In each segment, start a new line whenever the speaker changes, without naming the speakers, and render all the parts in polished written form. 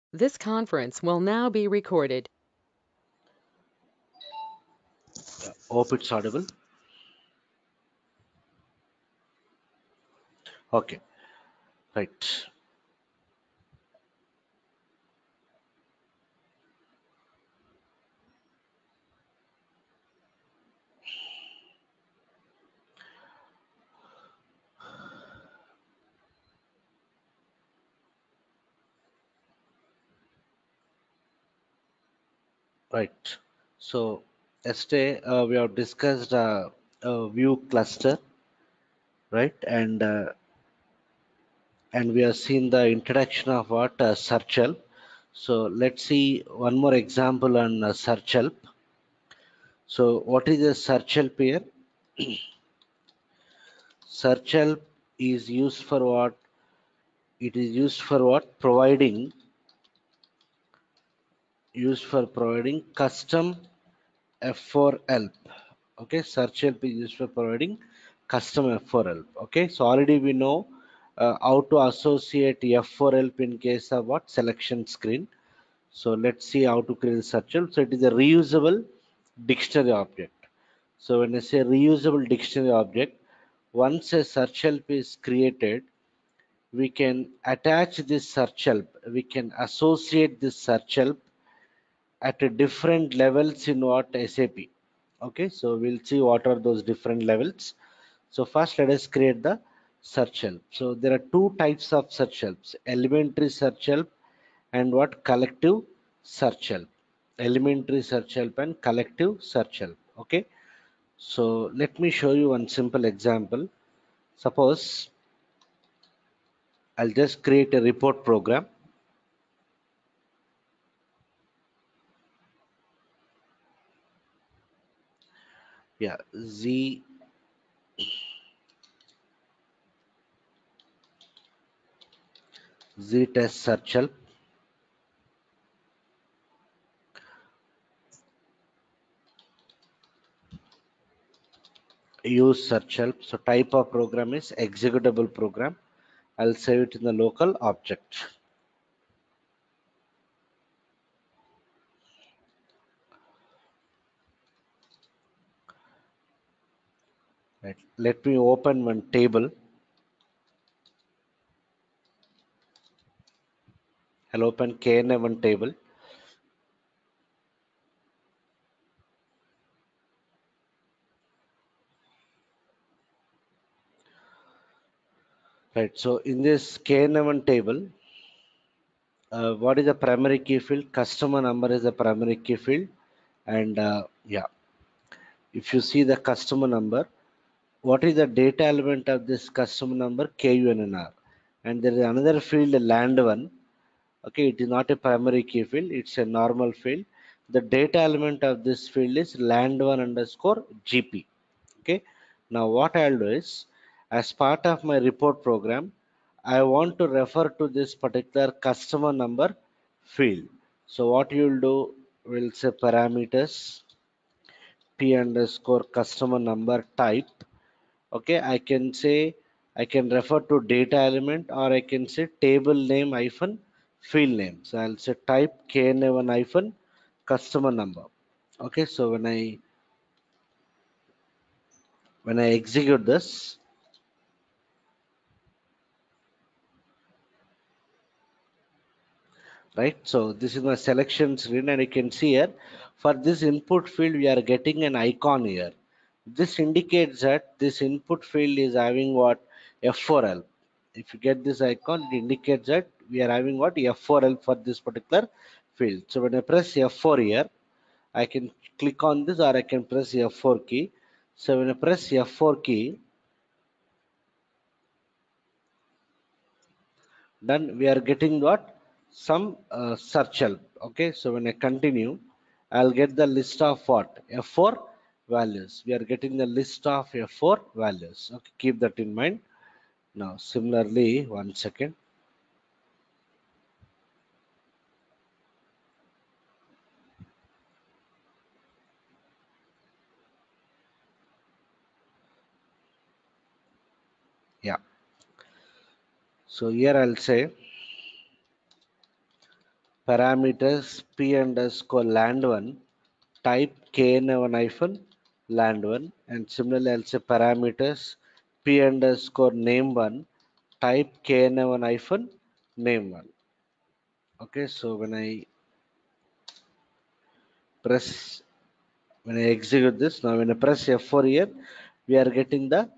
This conference will now be recorded.
Hope it's audible. Okay, right. Right. So yesterday we have discussed a view cluster, right? And we have seen the introduction of what search help. So let's see one more example on search help. So what is a search help here? Search help is used for what? It is used for what? Providing custom F4 help. Okay, search help is used for providing custom F4 help. Okay, so already we know how to associate F4 help in case of what selection screen. So let's see how to create search help. So it is a reusable dictionary object. So when I say reusable dictionary object, once a search help is created, we can attach this search help. We can associate this search help at a different levels in what SAP. Okay, so we'll see what are those different levels. So first let us create the search help. So there are two types of search helps: elementary search help and what collective search help. Elementary search help and collective search help. Okay, so let me show you one simple example. Suppose I'll just create a report program. Yeah, Z test search help. Use search help. So type of program is executable program. I'll save it in the local object. Right. Let me open one table. I'll open KNA1 table. Right. So in this KNA1 table, what is the primary key field? Customer number is the primary key field. And yeah, if you see the customer number, what is the data element of this customer number? KUNNR. And there is another field, land one. Okay, it is not a primary key field, it's a normal field. The data element of this field is land1 underscore GP. Okay, now what I'll do is, as part of my report program, I want to refer to this particular customer number field. So what you'll do, we'll say parameters p underscore customer number type. Okay, I can say, I can refer to data element, or I can say table name hyphen field name. So I'll say type KNA1 hyphen customer number. Okay, so when I execute this, right, so this is my selection screen, and you can see here, for this input field we are getting an icon here. This indicates that this input field is having what? F4L. If you get this icon, it indicates that we are having what? F4L for this particular field. So when I press F4 here, I can click on this, or I can press F4 key. So when I press F4 key, then we are getting what? Some search help. Okay, so when I continue, I'll get the list of what? F4 values. We are getting the list of F4 values. Okay, keep that in mind. Now similarly, one second. Yeah, so here I'll say parameters p underscore land1 type kn1 hyphen land1, and similarly I'll say parameters p underscore name1 type kn1 hyphen name1. Okay, so press when I execute this, now when I press F4 here, we are getting the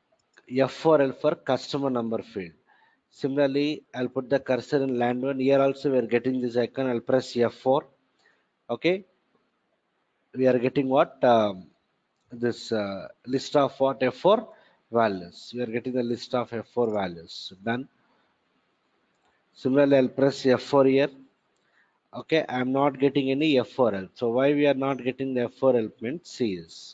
F4L for customer number field. Similarly, I'll put the cursor in land one. Here also we are getting this icon. I'll press F4. Okay, we are getting what? This list of what? F4 values. We are getting the list of F4 values. Done. Similarly, I'll press F4 here. Okay, I'm not getting any F4L. So why we are not getting the F4L means C is.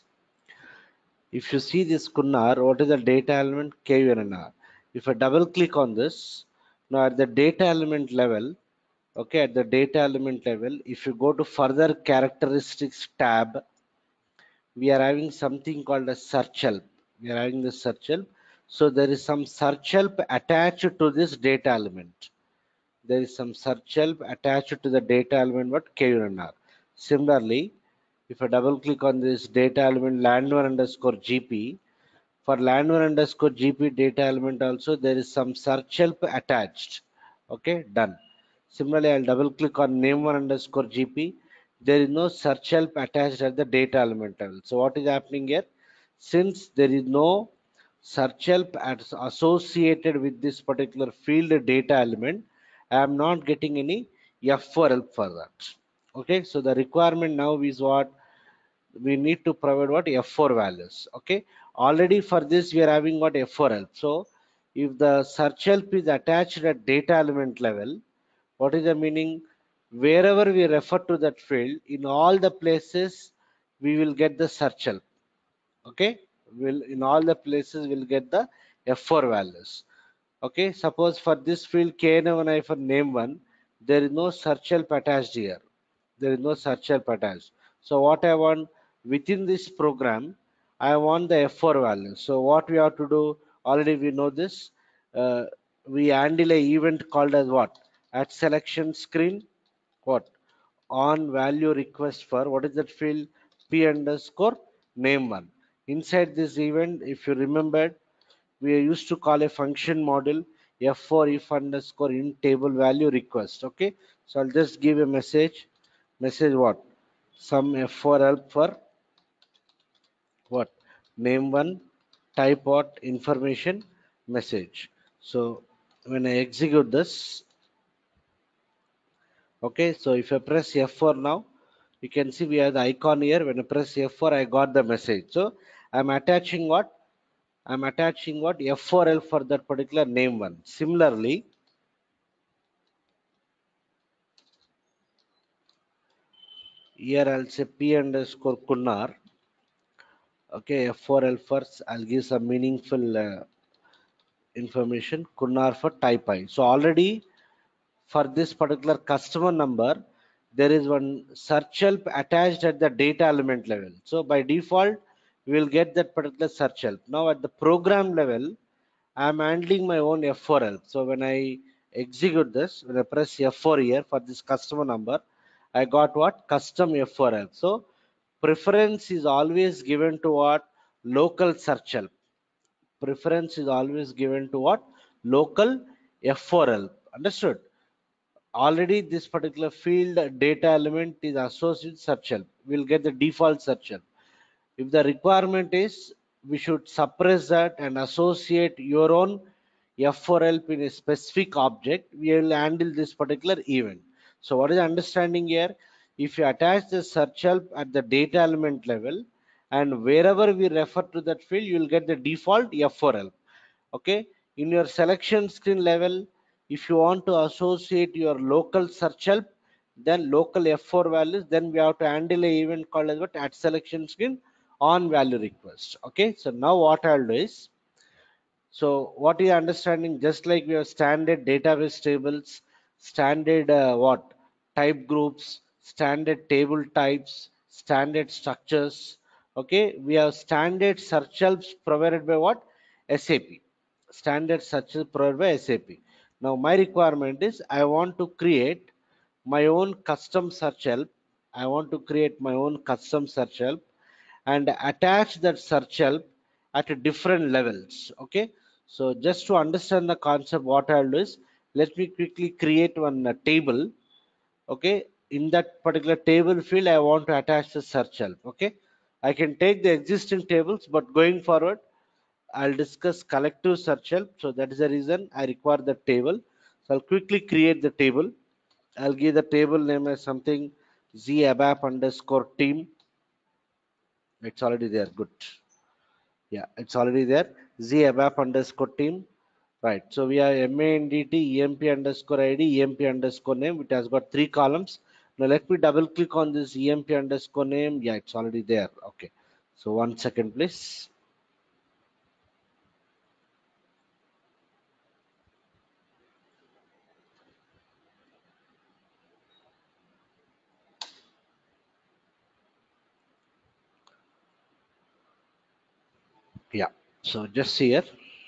If you see this Kunnar, what is the data element? KUNNR. If I double click on this, now at the data element level, okay, at the data element level, if you go to further characteristics tab, we are having something called a search help. We are having the search help. So there is some search help attached to this data element. There is some search help attached to the data element what KUNNR. Similarly, if I double click on this data element land1 underscore GP, for land1 underscore GP data element also there is some search help attached. Okay, done. Similarly, I'll double click on name1 underscore GP. There is no search help attached at the data element level. So what is happening here? Since there is no search help associated with this particular field data element, I am not getting any F4 help for that. Okay, so the requirement now is what? We need to provide what? F4 values. Okay, already for this we are having what? F4 help. So if the search help is attached at data element level, what is the meaning? Wherever we refer to that field, in all the places we will get the search help. Okay, will in all the places we'll get the F4 values. Okay, suppose for this field kn1 for name1, there is no search help attached here. There is no search help attached. So what I want within this program, I want the F4 value. So what we have to do, already we know this. We handle a event called as what? At selection screen, what? On value request for what is that field? P underscore name1. Inside this event, if you remember, we used to call a function model f4 if underscore in table value request. Okay, so I'll just give a message what? Some f4 help for what? Name1 type what? Information message. So when I execute this, okay, so if I press F4 now, you can see we have the icon here. When I press F4, I got the message. So I'm attaching what? I'm attaching what? F4L for that particular name one. Similarly, here I'll say P underscore Kunnar. Okay, F4L first. I'll give some meaningful information. Kunnar for type I. So already for this particular customer number, there is one search help attached at the data element level. So by default, we will get that particular search help. Now at the program level, I am handling my own F4 help. So when I execute this, when I press F4 here for this customer number, I got what? Custom F4 help. So preference is always given to what? Local search help. Preference is always given to what? Local F4 help. Understood? Already this particular field data element is associated search help. We'll get the default search help. If the requirement is we should suppress that and associate your own F4 help in a specific object, we will handle this particular event. So what is the understanding here? If you attach the search help at the data element level and wherever we refer to that field, you will get the default F4 help. Okay, in your selection screen level, if you want to associate your local search help, then local F4 values, then we have to handle a event called as what? At selection screen on value request. Okay, so now what I'll do is, so what is understanding? Just like we have standard database tables, standard what? Type groups, standard table types, standard structures. Okay, we have standard search helps provided by what? SAP. Standard search help provided by SAP. Now my requirement is I want to create my own custom search help. I want to create my own custom search help and attach that search help at different levels. Okay, so just to understand the concept, what I'll do is, let me quickly create one table. Okay, in that particular table field I want to attach the search help. Okay, I can take the existing tables, but going forward I'll discuss collective search help. So that is the reason I require the table. So I'll quickly create the table. I'll give the table name as something zabap underscore team. It's already there. Good. Yeah, it's already there. zabap underscore team. Right. So we have MANDT, EMP underscore ID, EMP underscore name. It has got 3 columns. Now let me double click on this EMP underscore name. Yeah, it's already there. Okay. So 1 second, please. Yeah. So just here,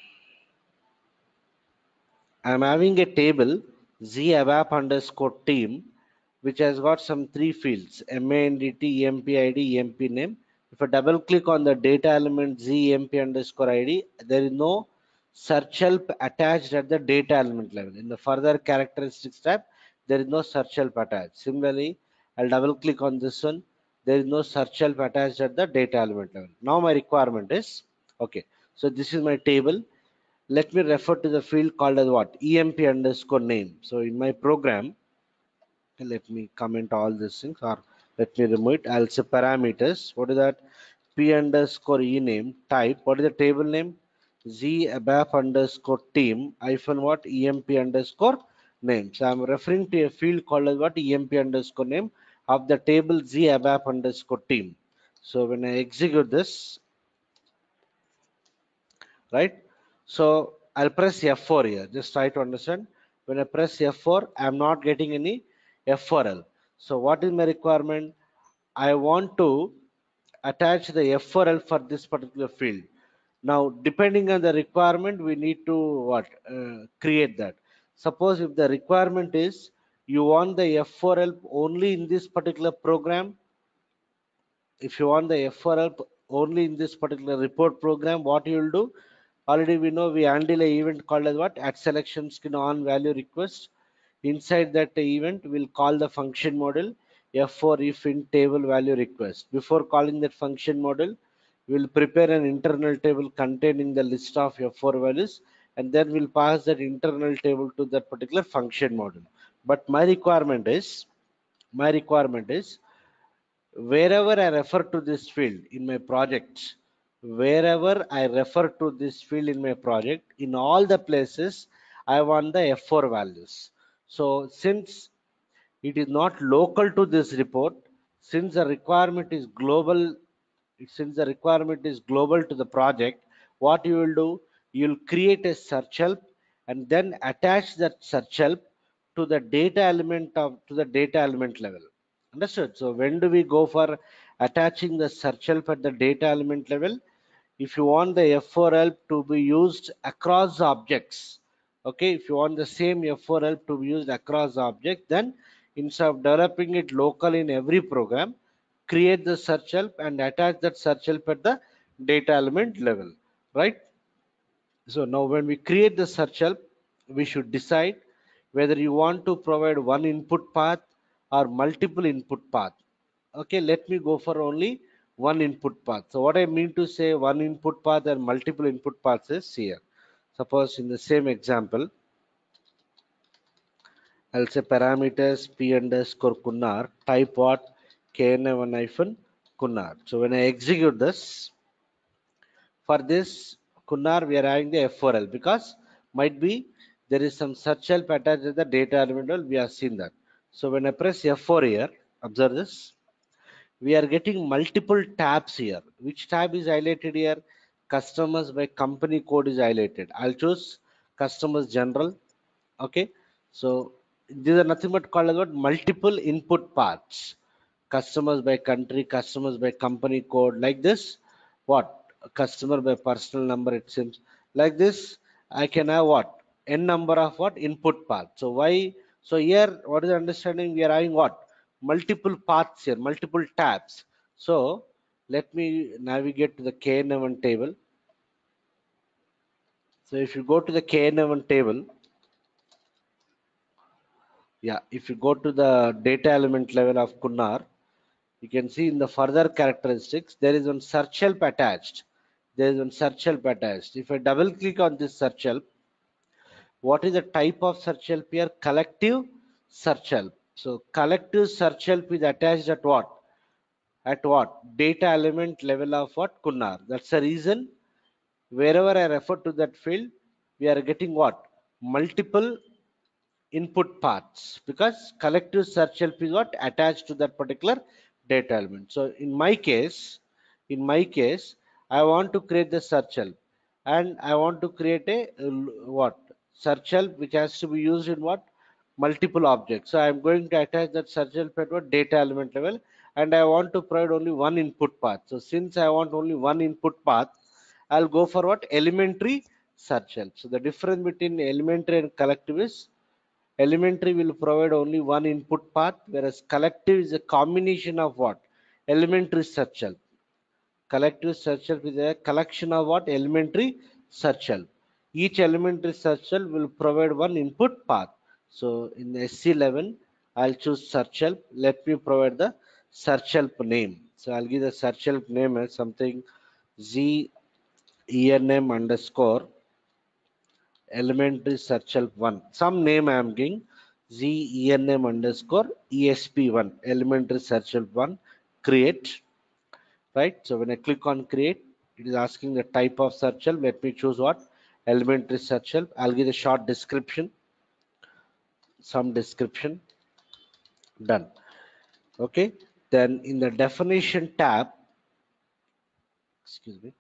I'm having a table zabap underscore team, which has got some 3 fields: MANDT, EMP ID, EMP name. If I double click on the data element ZEMP underscore ID, there is no search help attached at the data element level. In the further characteristics tab, there is no search help attached. Similarly, I'll double click on this one. There is no search help attached at the data element level. Now my requirement is, okay, so this is my table. Let me refer to the field called as what? EMP underscore name. So in my program, let me comment all these things, or let me remove it. I'll say parameters. What is that? P underscore e name type. What is the table name? Z abap underscore team hyphen what? EMP underscore name. So I'm referring to a field called as what? EMP underscore name of the table Z abap underscore team. So when I execute this, right? So I'll press F4 here. Just try to understand. When I press F4, I'm not getting any F4L. So what is my requirement? I want to attach the F4L for this particular field. Now, depending on the requirement, we need to what create that. Suppose if the requirement is you want the F4L only in this particular program, if you want the FRL only in this particular report program, what you will do? Already we know we handle an event called as what? At selection skin on value request. Inside that event, we'll call the function model F4 if in table value request. Before calling that function model, we'll prepare an internal table containing the list of F4 values, and then we'll pass that internal table to that particular function model. But my requirement is wherever I refer to this field in my project, wherever I refer to this field in my project, in all the places, I want the F4 values. So since it is not local to this report, since the requirement is global, since the requirement is global to the project, what you will do, you'll create a search help and then attach that search help to the data element level. Understood? So when do we go for attaching the search help at the data element level? If you want the F4 help to be used across the objects, okay, if you want the same F4 help to be used across the object, then instead of developing it locally in every program, create the search help and attach that search help at the data element level, right? So now when we create the search help, we should decide whether you want to provide one input path or multiple input path. Okay, let me go for only one input path. So what I mean to say one input path and multiple input paths is here. Suppose in the same example, I'll say parameters p underscore Kunnar, type what? KN1 hyphen Kunnar. So when I execute this, for this Kunnar, we are having the F4L because might be there is some search help attached to the data element. We have seen that. So when I press F4 here, observe this, we are getting multiple tabs here. Which tab is highlighted here? Customers by company code is highlighted. I'll choose customers general. Okay, so these are nothing but called about multiple input paths. Customers by country, customers by company code, like this. What? Customer by personal number, it seems. Like this, I can have what? N number of what? Input paths. So why So here, what is the understanding? We are having what? Multiple paths here, multiple tabs. So let me navigate to the KNF1 table. So if you go to the KNF1 table, yeah, if you go to the data element level of Kunnar, you can see in the further characteristics, there is one search help attached. There is one search help attached. If I double click on this search help, what is the type of search help here? Collective search help. So collective search help is attached at what? At what? Data element level of what? Kunnar. That's the reason wherever I refer to that field, we are getting what? Multiple input paths, because collective search help is what? Attached to that particular data element. So in my case, I want to create the search help, and I want to create a what? Search help which has to be used in what? Multiple objects. So I am going to attach that search help at what? Data element level, and I want to provide only one input path. So since I want only one input path, I'll go for what? Elementary search help. So the difference between elementary and collective is elementary will provide only one input path, whereas collective is a combination of what? Elementary search help. Collective search help is a collection of what? Elementary search help. Each elementary search help will provide one input path. So in the SC11, I'll choose search help. Let me provide the search help name. So I'll give the search help name as something ZENM underscore elementary search help 1. Some name I am giving ZENM underscore ESP1 elementary search help 1 create. Right. So when I click on create, it is asking the type of search help. Let me choose what? Elementary search help. I'll give a short description, some description. Done. Okay. Then in the definition tab, excuse me,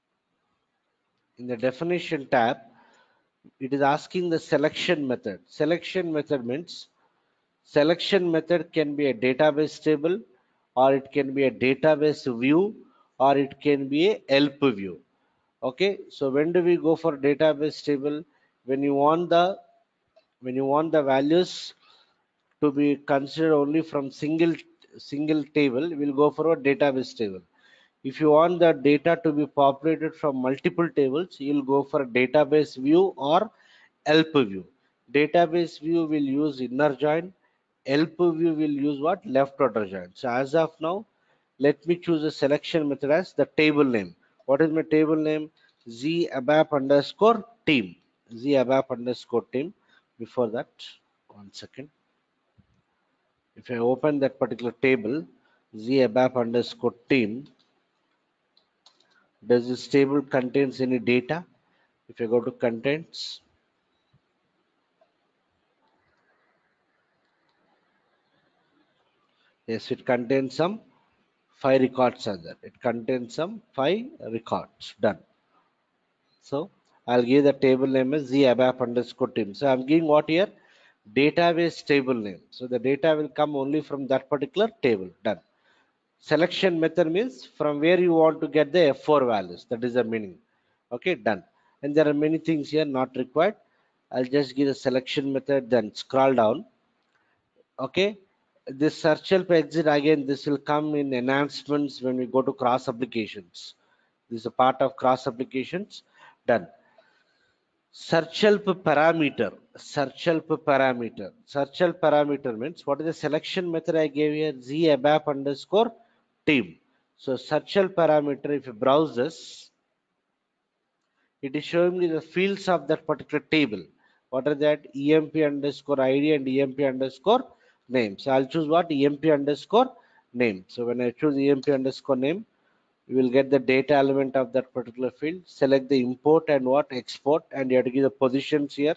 in the definition tab, it is asking the selection method. Selection method means selection method can be a database table, or it can be a database view, or it can be a help view. Okay, so when do we go for database table? When you want the values to be considered only from single table, we'll go for a database table. If you want the data to be populated from multiple tables, you'll go for a database view or help view. Database view will use inner join. Help view will use what? Left outer join. So as of now, let me choose a selection method as the table name. What is my table name? ZABAP underscore team. ZABAP underscore team. Before that, one second. If I open that particular table, ZABAP underscore team, does this table contains any data? If I go to contents, yes, it contains some 5 records are there. It contains some 5 records. Done. So I'll give the table name as ZABAP underscore team. So I'm giving what here? Database table name. So the data will come only from that particular table. Done. Selection method means from where you want to get the F4 values. That is the meaning. Okay, done. And there are many things here not required. I'll just give the selection method, then scroll down. Okay, this search help exit again, this will come in enhancements when we go to cross applications. This is a part of cross applications. Done. Search help parameter. Search help parameter. Search help parameter means what is the selection method I gave here? ZABAP underscore team. So search help parameter, if you browse this, it is showing me the fields of that particular table. What are that? EMP underscore ID and EMP underscore name. So I'll choose what? EMP underscore name. So when I choose EMP underscore name, you will get the data element of that particular field. Select the import and what? Export, and you have to give the positions here.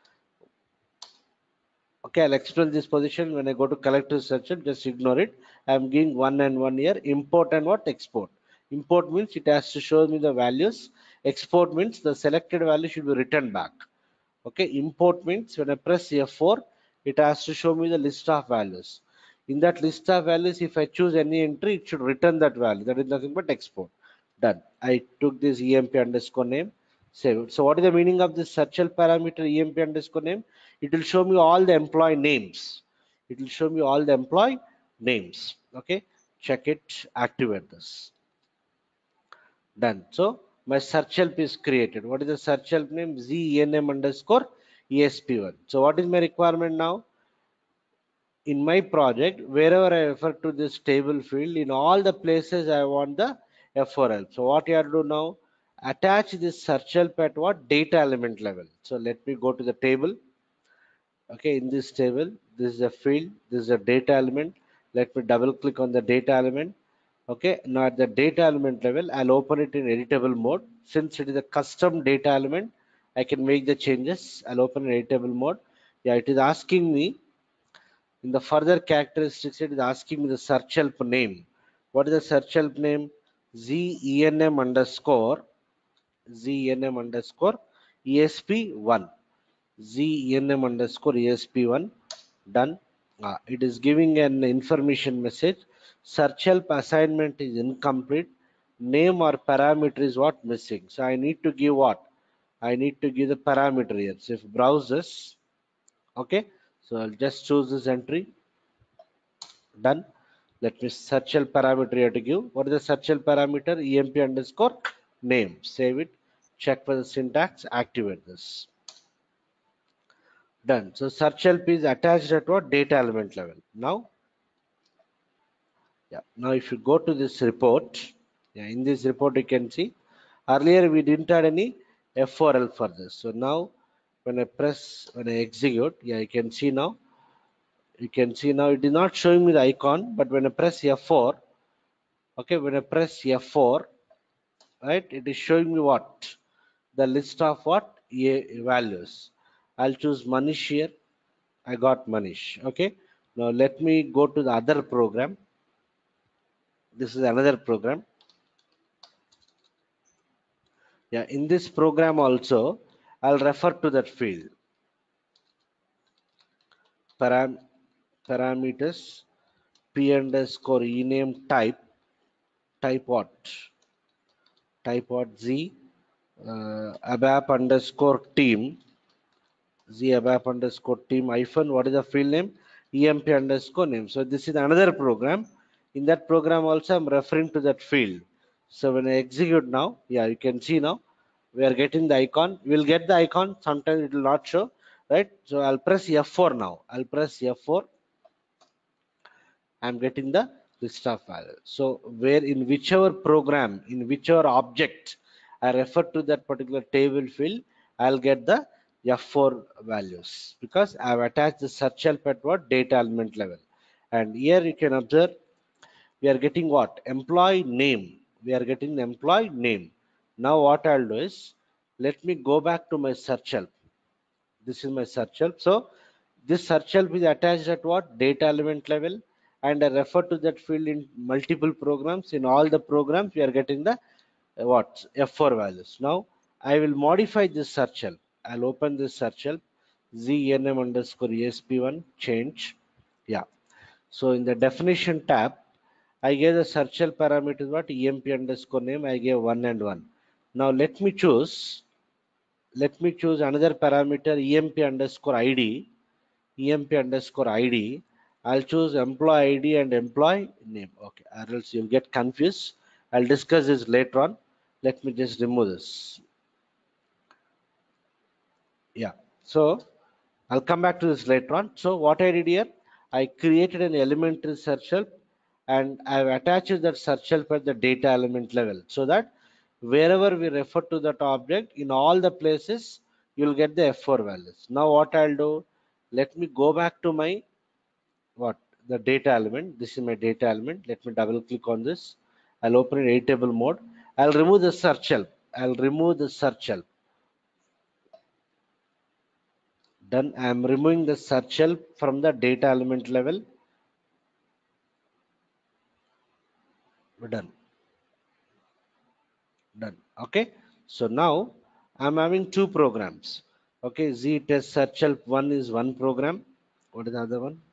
Okay, I'll explain this position when I go to collective search. Just ignore it. I'm giving 1 and 1 here. Import and what? Export. Import means it has to show me the values. Export means the selected value should be returned back. Okay, import means when I press F4, it has to show me the list of values. In that list of values, if I choose any entry, it should return that value. That is nothing but export. Done. I took this EMP underscore name, save it. So what is the meaning of this search help parameter EMP underscore name? it will show me all the employee names. It will show me all the employee names. Okay, check it, activate this. Done. So my search help is created. What is the search help name? ZENM underscore ESP1. So what is my requirement now? In my project, wherever I refer to this table field, in all the places I want the F4 help. So what you have to do now? Attach this search help at what? Data element level. So let me go to the table. Okay, in this table, this is a field, this is a data element. Let me double click on the data element. Okay, now at the data element level, I'll open it in editable mode. Since it is a custom data element, I can make the changes. I'll open in editable mode. Yeah, it is asking me in the further characteristics, it is asking me the search help name. What is the search help name? ZENM underscore ESP1. ZENM underscore ESP1. Done. It is giving an information message. Search help assignment is incomplete. Name or parameter is what missing. So I need to give what? I need to give the parameter here. So if browsers, okay. So I'll just choose this entry. Done. Let me search help parameter here to give. What is the search help parameter? EMP underscore name. Save it. Check for the syntax. Activate this. Done. So search help is attached at what? Data element level. Now, yeah. Now if you go to this report, yeah, in this report you can see earlier we didn't add any F4L for this. So now when I execute, yeah, you can see now. You can see now it is not showing me the icon, but when I press F4, okay, when I press F4, right, it is showing me what? The list of what? Values. I'll choose Manish here. I got Manish. Okay. Now let me go to the other program. This is another program. Yeah, in this program also, I'll refer to that field. Param Parameters p underscore ename type what? Type what? Z abap underscore team zabap underscore team hyphen what is the field name emp underscore name. So this is another program. In that program also I'm referring to that field. So when I execute now, yeah, you can see now we are getting the icon. We'll get the icon, sometimes it will not show, right? So I'll press F4 now. I'll press F4. I'm getting the list of values. So where in whichever program, in whichever object I refer to that particular table field, I'll get the F4 values because I've attached the search help at what? Data element level. And here you can observe we are getting what? Employee name. We are getting the employee name. Now what I'll do is let me go back to my search help. This is my search help. So this search help is attached at what? Data element level, and I refer to that field in multiple programs. In all the programs we are getting the what? F4 values. Now I will modify this search help. I'll open this search help. ZNM underscore ESP1 change. Yeah. So in the definition tab, I gave the search help parameters what? EMP underscore name. I gave 1 and 1. Now let me choose another parameter emp underscore id. Emp underscore id. I'll choose employee id and employee name. Okay, or else you'll get confused. I'll discuss this later on. Let me just remove this. Yeah, so I'll come back to this later on. So what I did here, I created an elementary search help and I've attached that search help at the data element level so that wherever we refer to that object in all the places you'll get the F4 values. Now what I'll do, let me go back to my what? The data element. This is my data element. Let me double click on this. I'll open it in editable mode. I'll remove the search help. I'll remove the search help. Done. I'm removing the search help from the data element level. We're done. Done. Okay. So now I'm having two programs. Okay. Z test search help one is one program. What is the other one?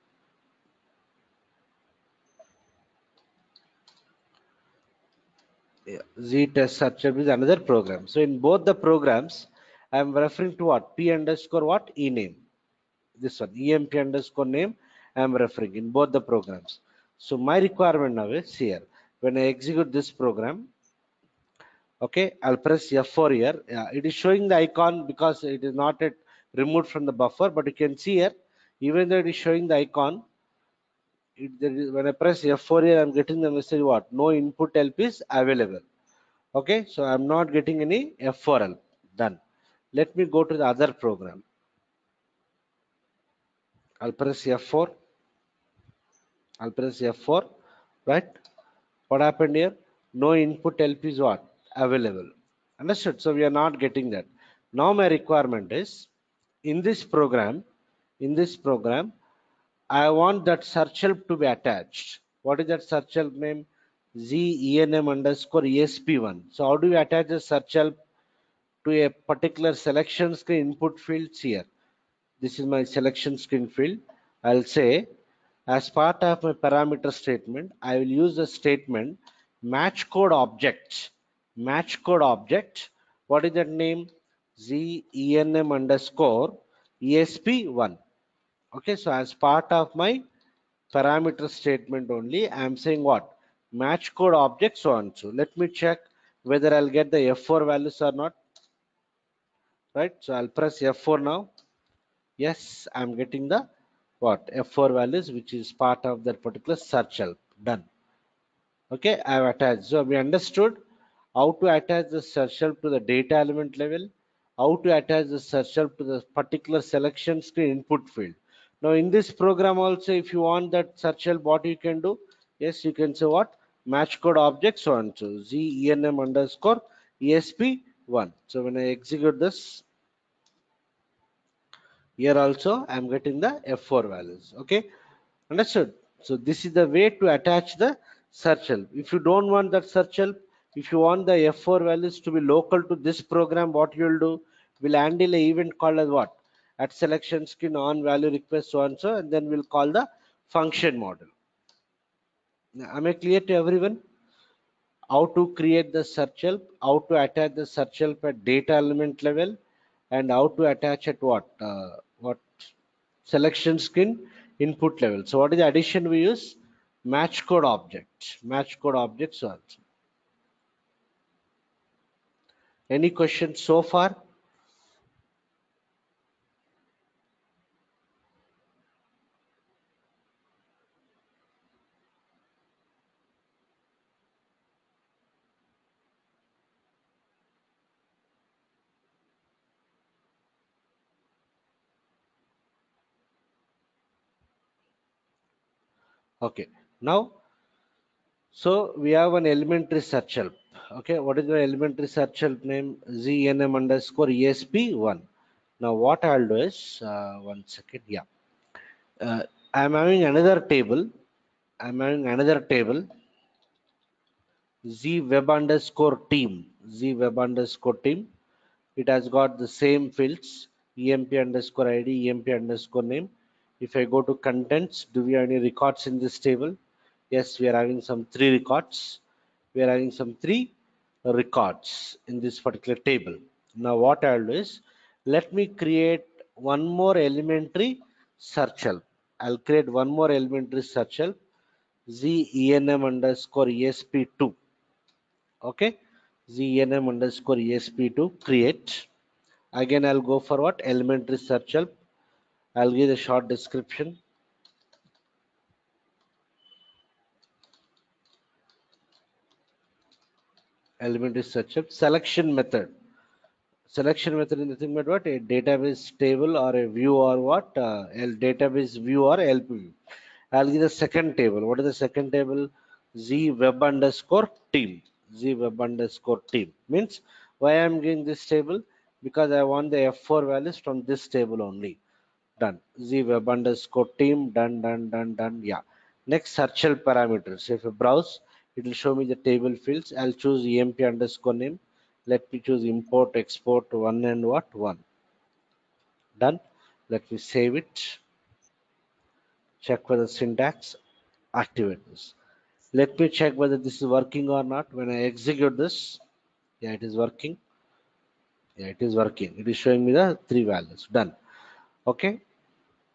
Yeah. Z test search help is another program. So in both the programs, I'm referring to what? P underscore what? E name. This one, emp underscore name, I am referring in both the programs. So my requirement now is here. When I execute this program, okay, I'll press F4 here. It is showing the icon because it is not yet removed from the buffer, but you can see here, even though it is showing the icon, when I press F4 here, I'm getting the message what? No input help is available. Okay, so I'm not getting any F4 help. Done. Let me go to the other program. I'll press F4. I'll press F4, right? What happened here? No input help is what? Available. Understood? So we are not getting that. Now my requirement is in this program, I want that search help to be attached. What is that search help name? ZENM underscore ESP1. So how do we attach the search help to a particular selection screen input fields here? This is my selection screen field. I'll say as part of my parameter statement, I will use the statement match code object. Match code object. What is that name? ZENM underscore ESP1. Okay, so as part of my parameter statement only, I am saying what? Match code object so and so. Let me check whether I'll get the F4 values or not. Right, so I'll press F4 now. Yes, I'm getting the what? F4 values, which is part of that particular search help. Done. Okay, I've attached. So we understood how to attach the search help to the data element level, how to attach the search help to the particular selection screen input field. Now in this program also, if you want that search help, what you can do? Yes, you can say what? Match code object so and so ZENM underscore ESP1. So when I execute this, here also I am getting the F4 values. Okay, understood. So this is the way to attach the search help. If you don't want that search help, if you want the F4 values to be local to this program, what you'll do, we'll handle an event called as what? At selection screen on value request so and so, and then we'll call the function model. Now, am I clear to everyone? How to create the search help, how to attach the search help at data element level, and how to attach at what selection screen input level. So what is the addition we use? Match code object. Match code objects also. Any questions so far? Okay. Now, so we have an elementary search help. Okay. What is the elementary search help name? ZNM underscore ESP1. Now what I'll do is, one second. Yeah. I'm having another table. I'm having another table z web underscore team. Z web underscore team. It has got the same fields emp underscore id, emp underscore name. If I go to contents, do we have any records in this table? Yes, we are having some three records. We are having some three records in this particular table. Now what I'll do is, let me create one more elementary search help. I'll create one more elementary search help zenm underscore esp2. Okay, zenm underscore esp2 create. Again, I'll go for what? Elementary search help. I'll give a short description. Elementary search help. Selection method. Selection method is nothing but what? A database table or a view or what? A database view or help view. I'll give the second table. What is the second table? Z web underscore team. Z web underscore team. Means why I'm giving this table? Because I want the F4 values from this table only. Done. Z web underscore team. Done, done, done, done. Yeah. Next, search help parameters. If you browse, it will show me the table fields. I'll choose emp underscore name. Let me choose import, export one and what? One. Done. Let me save it. Check for the syntax. Activate this. Let me check whether this is working or not. When I execute this, yeah, it is working. Yeah, it is working. It is showing me the three values. Done. Okay.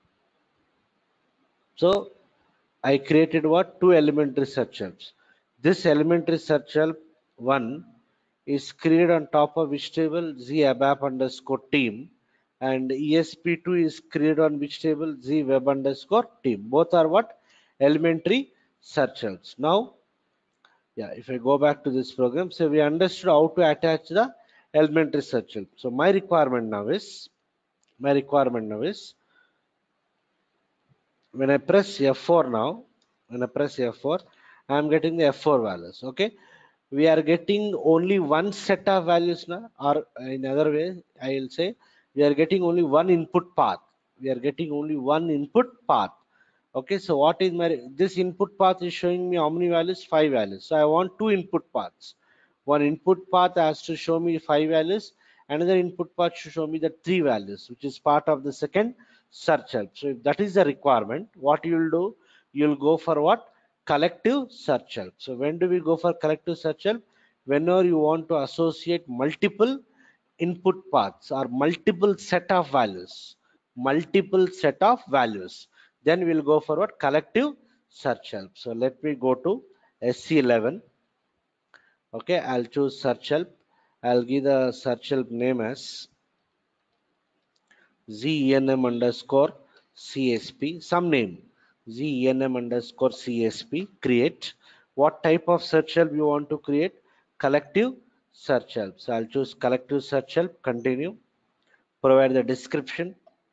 So I created what? Two elementary search helps. This elementary search help one is created on top of which table? Z ABAP underscore team, and ESP2 is created on which table? Z web underscore team. Both are what? Elementary search helps. Now, yeah, if I go back to this program, so we understood how to attach the elementary search help. So my requirement now is when I press F4 now, when I press F4, I am getting the F4 values. Okay, we are getting only one set of values now, or in other way, I will say we are getting only one input path. We are getting only one input path. Okay, so what is my this input path is showing me how many values? Five values. So I want two input paths. One input path has to show me five values. Another input path should show me the three values, which is part of the second search help. So if that is the requirement, what you will do, you'll go for what? Collective search help. So when do we go for collective search help? Whenever you want to associate multiple input paths or multiple set of values, then we'll go for what? Collective search help. So let me go to SC11. Okay, I'll choose search help. I'll give the search help name as ZENM underscore CSP, some name, ZENM underscore CSP, create. What type of search help you want to create? Collective search help. So I'll choose collective search help, continue, provide the description.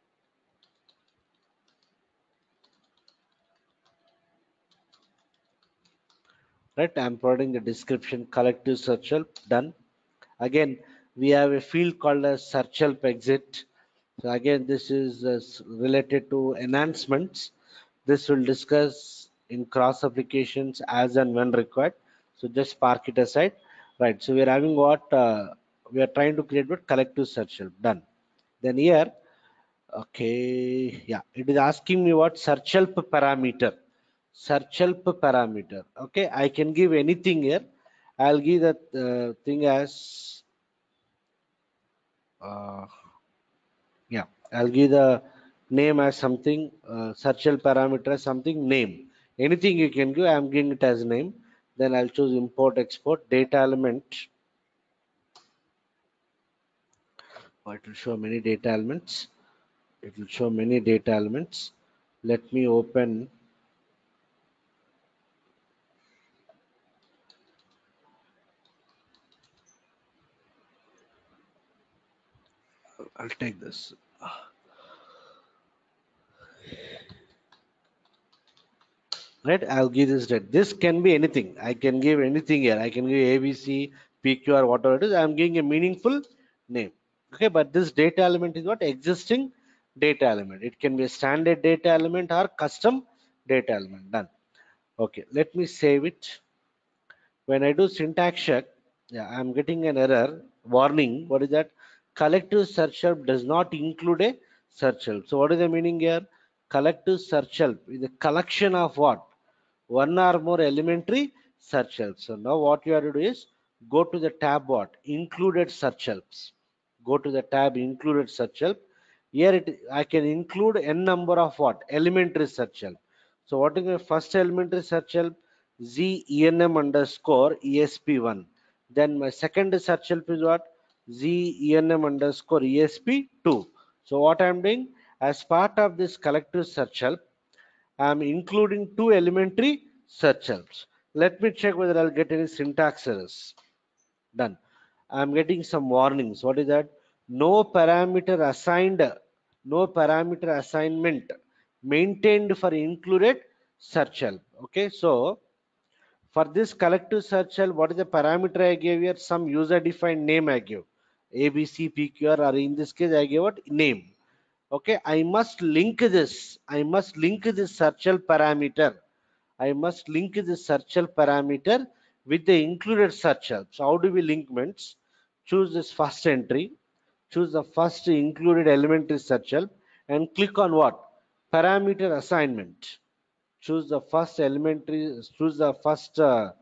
Right, I'm providing the description, collective search help, done. Again, we have a field called as search help exit. So again, this is related to enhancements. This will discuss in cross applications as and when required. So just park it aside. Right. So we're having what we are trying to create what collective search help, done. Then here, okay, yeah, it is asking me what search help parameter. Search help parameter. Okay, I can give anything here. I'll give that thing as uh, yeah, I'll give the name as something, search help parameter as something name. Anything you can give, I'm giving it as name. Then I'll choose import export data element. It will show many data elements. It will show many data elements. Let me open. I'll take this. Right, I'll give this date. This can be anything. I can give anything here. I can give ABC, PQ, or whatever it is. I'm giving a meaningful name. Okay, but this data element is what? Existing data element. It can be a standard data element or custom data element. Done. Okay, let me save it. When I do syntax check, yeah, I'm getting an error warning. What is that? Collective search help does not include a search help. So what is the meaning here? Collective search help is a collection of what? One or more elementary search helps. So now what you have to do is go to the tab what? Included search helps. Go to the tab included search help. Here I can include n number of what? Elementary search help. So what is the first elementary search help? ZENM underscore ESP1. Then my second search help is what? ZENM underscore ESP2. So what I am doing as part of this collective search help, I am including two elementary search helps. Let me check whether I'll get any syntax errors. Done. I'm getting some warnings. What is that? No parameter assigned, no parameter assignment maintained for included search help. Okay, so for this collective search help, what is the parameter I gave here? Some user defined name I gave. ABC, PQR, or in this case, I gave what? Name. Okay, I must link this. I must link this search help parameter. I must link this search help parameter with the included search help. So how do we link means? Choose this first entry, choose the first included elementary search help, and click on what? Parameter assignment. Choose the first elementary, choose the first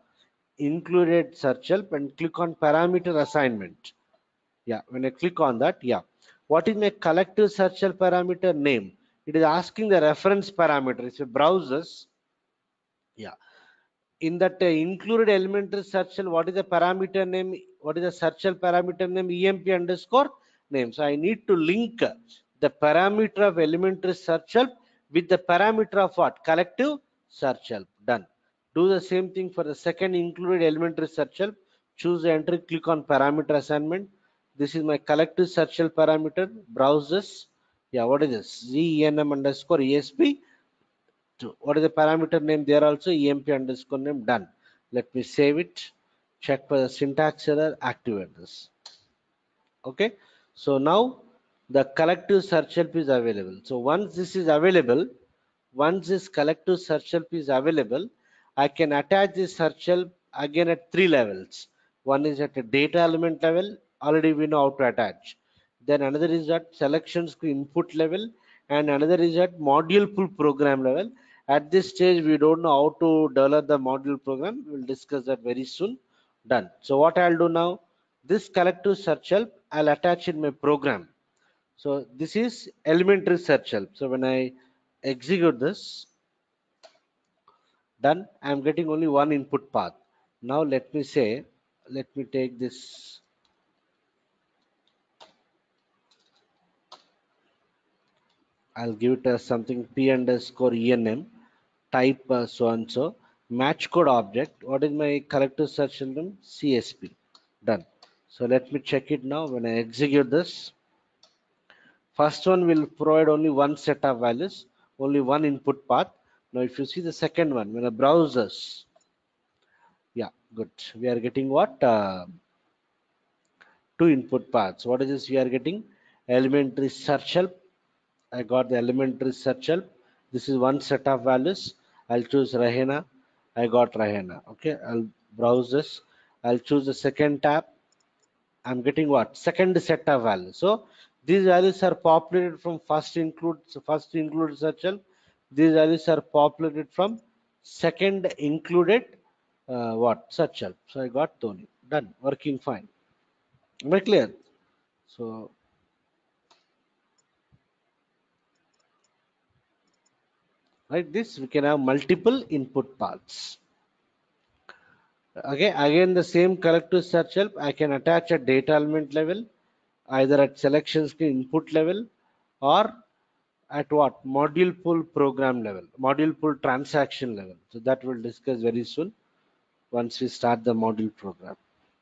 included search help and click on parameter assignment. Yeah, when I click on that, yeah. What is my collective search help parameter? Name. It is asking the reference parameter. If you browse this, yeah, in that included elementary search shell, what is the parameter name? What is the search shell parameter name? Emp underscore name. So I need to link the parameter of elementary search help with the parameter of what? Collective search help. Done. Do the same thing for the second included elementary search help. Choose the entry, click on parameter assignment. This is my collective search help parameter. Browse this. Yeah, what is this? ZENM underscore ESP. What is the parameter name there also? Emp underscore name. Done. Let me save it, check for the syntax error, activate this. Okay, so now the collective search help is available. So once this is available, once this collective search help is available, I can attach this search help again at three levels. One is at a data element level, already we know how to attach. Then another is at selections input level, and another is at module pull program level. At this stage we don't know how to develop the module program. We'll discuss that very soon. Done. So what I'll do now, this collective search help I'll attach in my program. So this is elementary search help. So when I execute this, done, I'm getting only one input path. Now let me say, let me take this, I'll give it as something p underscore enm, type so and so, match code object. What is my collective search name? CSP. Done. So let me check it now. When I execute this, first one will provide only one set of values, only one input path. Now if you see the second one, when I browse this, yeah, good. We are getting what? Two input paths. What is this we are getting? Elementary search help. I got the elementary search help. This is one set of values. I'll choose Rahena. I got Rahena. Okay, I'll browse this. I'll choose the second tab. I'm getting what? Second set of values. So these values are populated from first include search help. These values are populated from second included what? Search help. So I got Tony. Done. Working fine. Am I clear? So like this, we can have multiple input paths. Okay, again the same collective search help. I can attach at data element level, either at selection screen input level, or at what? Module pull program level, module pull transaction level. So that we'll discuss very soon once we start the module program.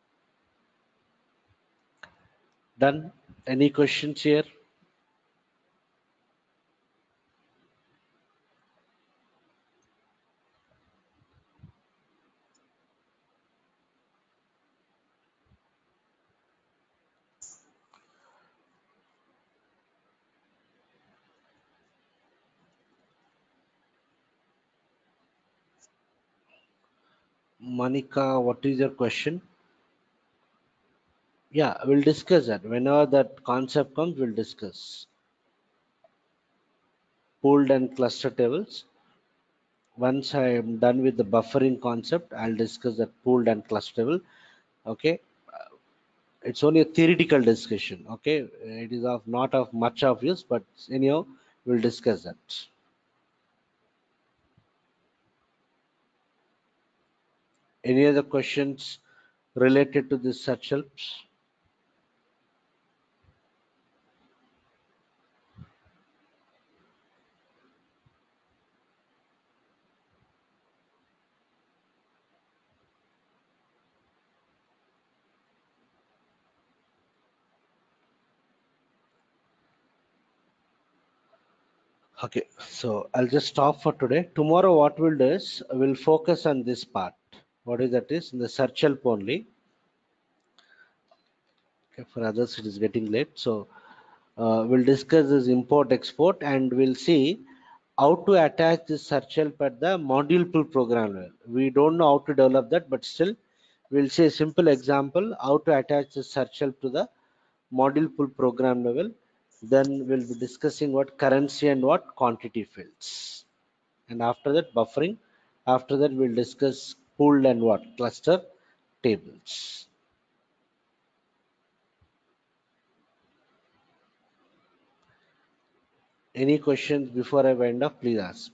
Done. Any questions here? Monica, what is your question? Yeah, we'll discuss that. Whenever that concept comes, we'll discuss. Pooled and cluster tables. Once I am done with the buffering concept, I'll discuss that pooled and clusterable. Okay, it's only a theoretical discussion. Okay, it is of not of much of use, but anyhow, we'll discuss that. Any other questions related to this search helps? Okay, so I'll just stop for today. Tomorrow, what we'll do is we'll focus on this part. What is that? Is in the search help only. Okay, for others, it is getting late. So we'll discuss this import export, and we'll see how to attach this search help at the module pull program level. We don't know how to develop that, but still we'll see a simple example how to attach the search help to the module pull program level. Then we'll be discussing what currency and what quantity fields. And after that buffering. After that we'll discuss pooled and what cluster tables. Any questions before I wind up? Please ask.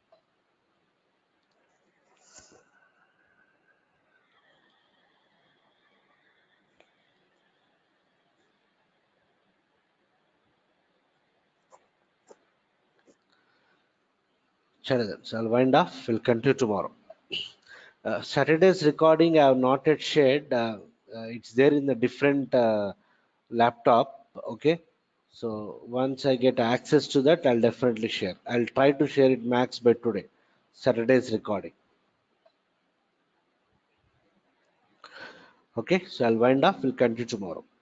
Chale then. So I'll wind up. We'll continue tomorrow. Saturday's recording I have not yet shared. It's there in the different laptop. Okay. So once I get access to that, I'll definitely share. I'll try to share it max by today. Saturday's recording. Okay. So I'll wind up. We'll continue tomorrow.